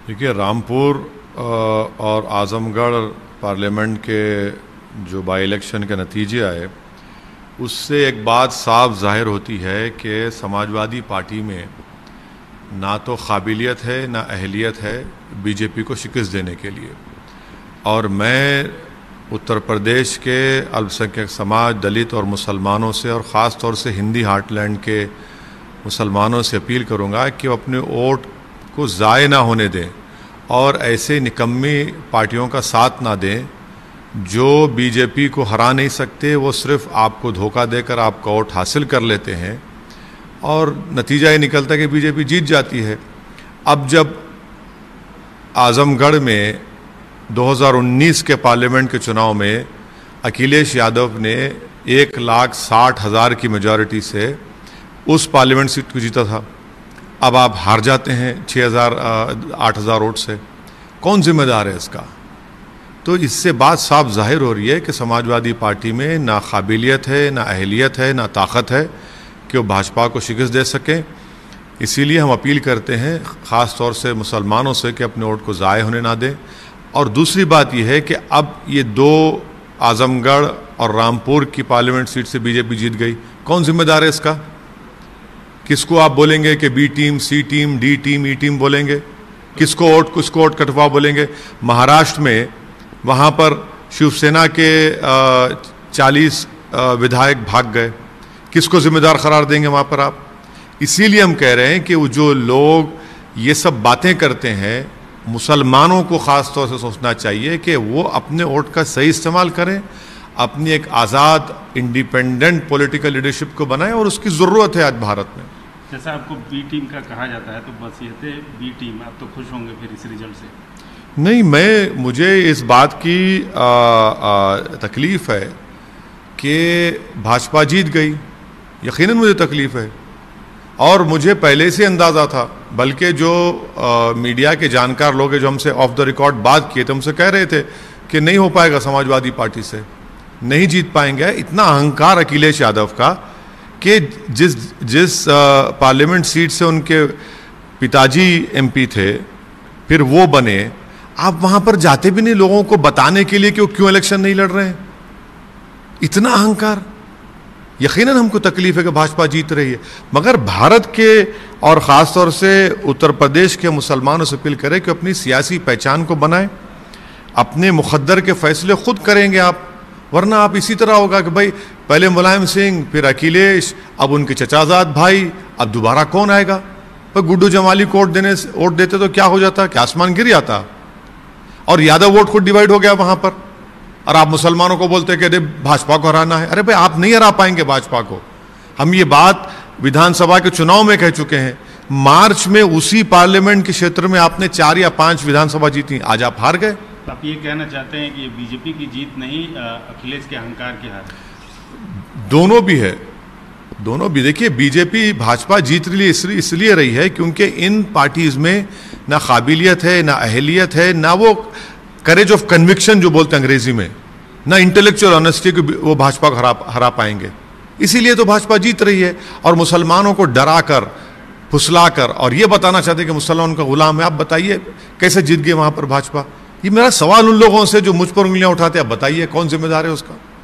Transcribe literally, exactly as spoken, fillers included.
देखिए, रामपुर और आज़मगढ़ पार्लियामेंट के जो बाई इलेक्शन के नतीजे आए, उससे एक बात साफ जाहिर होती है कि समाजवादी पार्टी में ना तो काबिलियत है ना अहलियत है बीजेपी को शिकस्त देने के लिए। और मैं उत्तर प्रदेश के अल्पसंख्यक समाज, दलित और मुसलमानों से, और ख़ास तौर से हिंदी हार्टलैंड के मुसलमानों से अपील करूंगा कि वो अपने वोट को ज़ाय ना होने दें और ऐसे निकम्मी पार्टियों का साथ ना दें जो बीजेपी को हरा नहीं सकते। वो सिर्फ आपको धोखा देकर आपका वोट हासिल कर लेते हैं और नतीजा ये निकलता है कि बीजेपी जीत जाती है। अब जब आज़मगढ़ में दो हज़ार उन्नीस के पार्लियामेंट के चुनाव में अखिलेश यादव ने एक लाख साठ हज़ार की मेजॉरिटी से उस पार्लियामेंट सीट को जीता था, अब आप हार जाते हैं छः हज़ार आठ हज़ार वोट से। कौन जिम्मेदार है इसका? तो इससे बात साफ जाहिर हो रही है कि समाजवादी पार्टी में ना काबिलियत है, ना अहलियत है, ना ताकत है कि वो भाजपा को शिकस्त दे सकें। इसीलिए हम अपील करते हैं ख़ास तौर से मुसलमानों से कि अपने वोट को ज़ाय होने ना दें। और दूसरी बात यह है कि अब ये दो आज़मगढ़ और रामपुर की पार्लियामेंट सीट से बीजेपी जीत गई, कौन जिम्मेदार है इसका? किसको आप बोलेंगे कि B team, C team, D team, E team बोलेंगे? किसको वोट किसको वोट कटवा बोलेंगे? महाराष्ट्र में वहाँ पर शिवसेना के चालीस विधायक भाग गए, किसको जिम्मेदार करार देंगे वहाँ पर आप? इसीलिए हम कह रहे हैं कि वो जो लोग ये सब बातें करते हैं, मुसलमानों को ख़ास तौर से सोचना चाहिए कि वो अपने वोट का सही इस्तेमाल करें, अपनी एक आज़ाद इंडिपेंडेंट पॉलिटिकल लीडरशिप को बनाएं, और उसकी ज़रूरत है आज भारत में। जैसा आपको बी टीम का कहा जाता है, तो बस ये थे बी टीम, आप तो खुश होंगे फिर इस रिजल्ट से? नहीं, मैं मुझे इस बात की तकलीफ़ है कि भाजपा जीत गई, यकीनन मुझे तकलीफ़ है। और मुझे पहले से अंदाज़ा था, बल्कि जो आ, मीडिया के जानकार लोग हैं जो हमसे ऑफ द रिकॉर्ड बात किए थे, हमसे कह रहे थे कि नहीं हो पाएगा, समाजवादी पार्टी से नहीं जीत पाएंगे। इतना अहंकार अखिलेश यादव का कि जिस जिस पार्लियामेंट सीट से उनके पिताजी एमपी थे, फिर वो बने, आप वहाँ पर जाते भी नहीं लोगों को बताने के लिए कि वो क्यों इलेक्शन नहीं लड़ रहे हैं। इतना अहंकार। यकीनन हमको तकलीफ है कि भाजपा जीत रही है, मगर भारत के और ख़ास तौर से उत्तर प्रदेश के मुसलमानों से अपील करें कि अपनी सियासी पहचान को बनाएं, अपने मुक़द्दर के फैसले खुद करेंगे आप। वरना आप इसी तरह होगा कि भाई पहले मुलायम सिंह, फिर अखिलेश, अब उनके चचाजाद भाई, अब दोबारा कौन आएगा? पर गुड्डू जमाली को वोट देने वोट देते तो क्या हो जाता? क्या आसमान गिर जाता? और यादव वोट खुद डिवाइड हो गया वहां पर, और आप मुसलमानों को बोलते कि अरे भाजपा को हराना है। अरे भाई, आप नहीं हरा पाएंगे भाजपा को। हम ये बात विधानसभा के चुनाव में कह चुके हैं। मार्च में उसी पार्लियामेंट के क्षेत्र में आपने चार या पांच विधानसभा जीती, आज आप हार गए। आप ये कहना चाहते हैं कि ये बीजेपी की जीत नहीं, अखिलेश के अहंकार की हार? दोनों भी है, दोनों भी। देखिए, बीजेपी भाजपा जीत रही इसलिए इसलिए रही है क्योंकि इन पार्टीज में ना काबिलियत है, ना अहलियत है, ना वो करेज ऑफ कन्विक्शन जो बोलते हैं अंग्रेजी में, ना इंटेलेक्चुअल ऑनेस्टी को वो भाजपा को हरा हरा पाएंगे। इसीलिए तो भाजपा जीत रही है। और मुसलमानों को डरा कर, फुसला कर और ये बताना चाहते हैं कि मुसलमान का गुलाम है। आप बताइए कैसे जीत गए वहां पर भाजपा? ये मेरा सवाल उन लोगों से जो मुझ पर उंगलियां उठाते हैं, आप बताइए कौन जिम्मेदार है उसका?